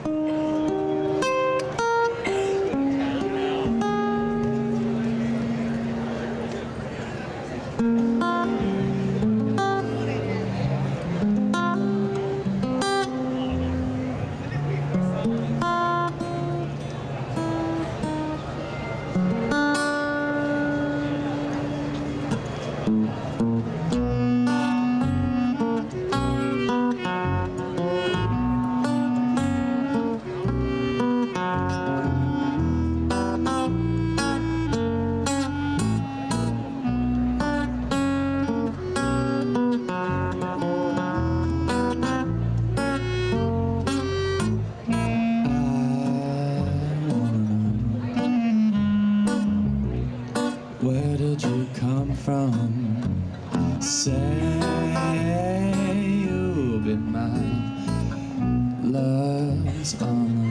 Where did you come from? Say you'll be mine. Love's on the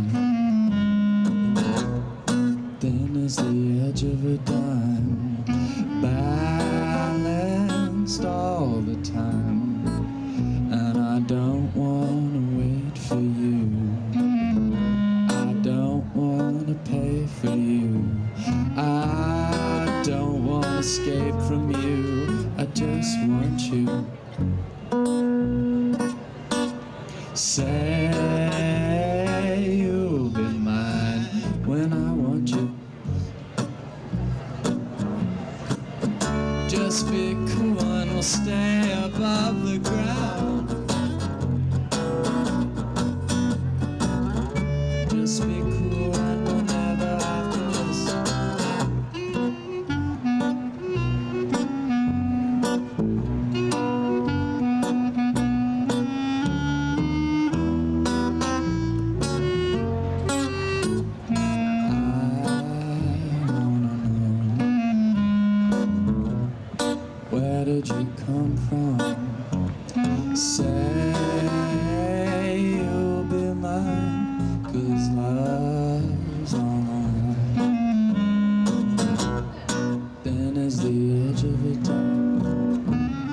line. Thin as the edge of a dime, balanced all the time. And I don't wanna wait for you. I don't wanna pay for you. I don't want to escape from you. I just want you. Say you'll be mine when I want you. Just be cool and we'll stay above the ground. Just be cool and we'll never have to listen. Where did you come from? Say you'll be mine, 'cause love's on the line. Thin as the edge of a dime,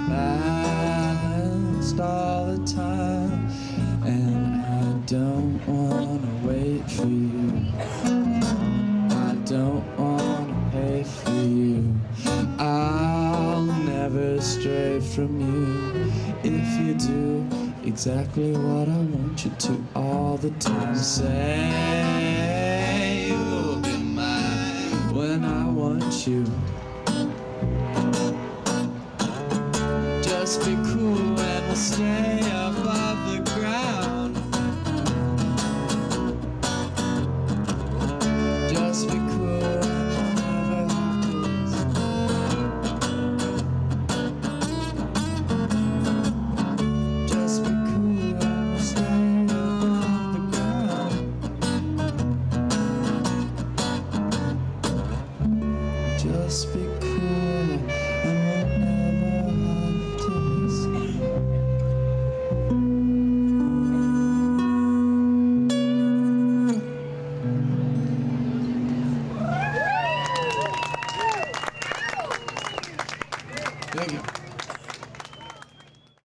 balanced all the time. And I don't wanna wait for you. I don't wanna pay for you. I'll never stray from you if you do exactly what I want you to all the time. Say you'll be mine when I want you. Just be cool and we'll stay above the ground. Just be cool and we'll never have to listen. Just be cool and we'll stay above the ground. Just be